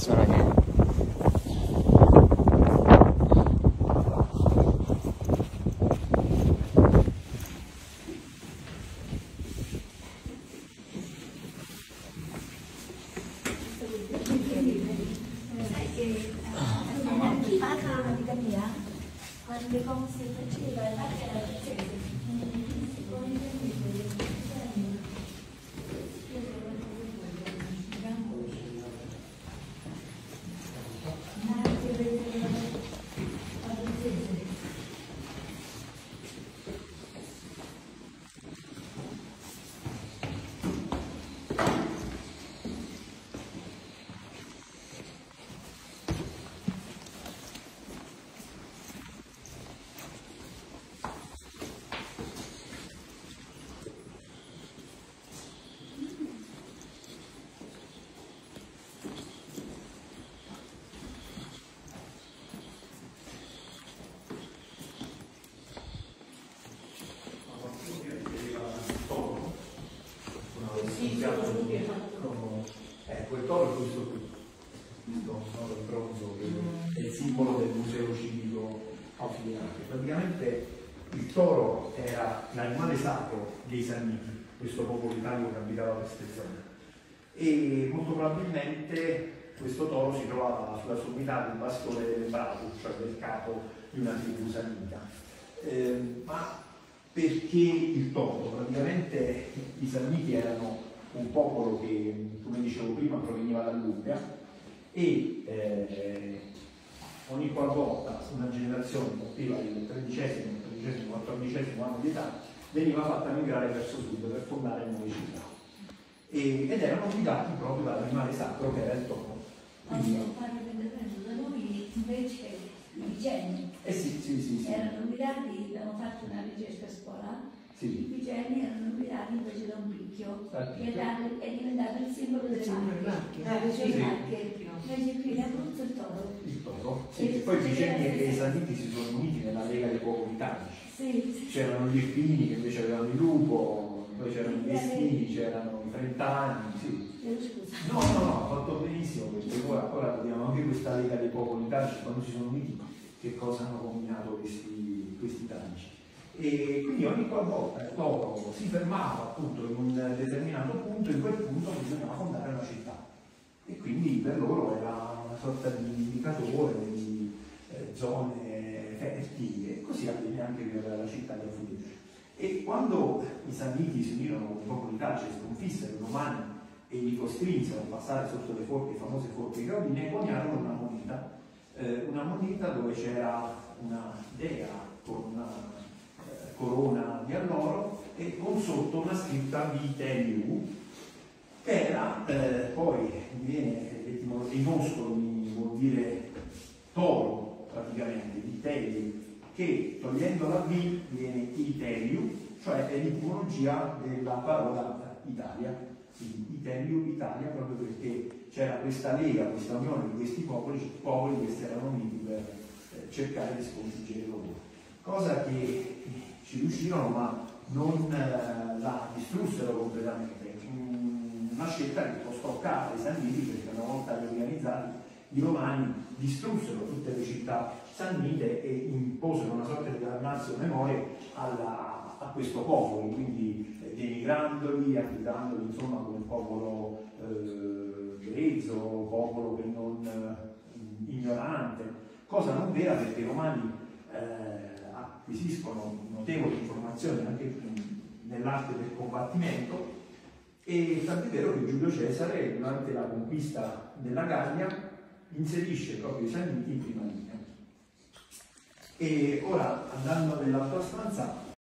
persona che... Quando come si faceva la ecco, il toro è questo qui, questo il bronzo che è il simbolo del museo civico ausiliare. Praticamente il toro era l'animale sacro dei Sanniti, questo popolo italiano che abitava queste zone, e molto probabilmente questo toro si trovava sulla sommità del bastone del bravo, cioè del capo di una tribù sannita. Ma perché il toro? Praticamente i Sanniti erano un popolo che, come dicevo prima, proveniva dall'Umbria e ogni qualvolta una generazione compiva il XIII, XIV anno di età, veniva fatta migrare verso sud per fondare nuove città ed erano guidati proprio dall'animale sacro che era il toro. Quindi, da noi invece i geni sì. erano guidati, abbiamo fatto una ricerca a scuola. Sì. I geni erano guidati invece da un picchio, che è diventato il simbolo delle marche. Invece qui in Abruzzo il toro. Il toro. Sì, e poi i geni e i Sanniti si sono uniti nella Lega dei Popoli Italici. Sì. C'erano gli Irpini che invece avevano il lupo, poi c'erano gli Estini, c'erano i Frentani. Sì. No, ha fatto benissimo perché ora vediamo anche questa Lega dei Popoli Italici, quando si sono uniti, che cosa hanno combinato questi italici. E quindi ogni qualvolta il toro si fermava appunto in un determinato punto, in quel punto bisognava fondare una città e quindi per loro era una sorta di indicatore di zone fertili, e così avviene anche per la città di Afudine. E quando i Sanniti si unirono con i popoli italici e sconfissero i Romani e li costrinsero a passare sotto le famose forche caudine, coniarono una moneta dove c'era una dea con una corona di alloro e con sotto una scritta Viteliu, che era poi viene l'etimologia, in oscolo vuol dire toro praticamente, Viteliu, che togliendo la V viene Iteliu, cioè è l'etimologia della parola Italia, quindi Iteliu, Italia, proprio perché c'era questa lega, questa unione di questi popoli che si erano uniti per cercare di sconfiggere loro, cosa che ci riuscirono ma non la distrussero completamente. Una scelta che costò caro ai Sanniti, perché una volta riorganizzati i Romani distrussero tutte le città sannite e imposero una sorta di damnazio memoria a questo popolo, quindi denigrandoli, abitandoli insomma come un popolo grezzo, popolo che non ignorante, cosa non vera perché i Romani acquisiscono notevoli informazioni anche nell'arte del combattimento, e tant'è vero che Giulio Cesare durante la conquista della Gallia inserisce proprio i Sanniti in prima linea. E ora, andando nell'altra stanza,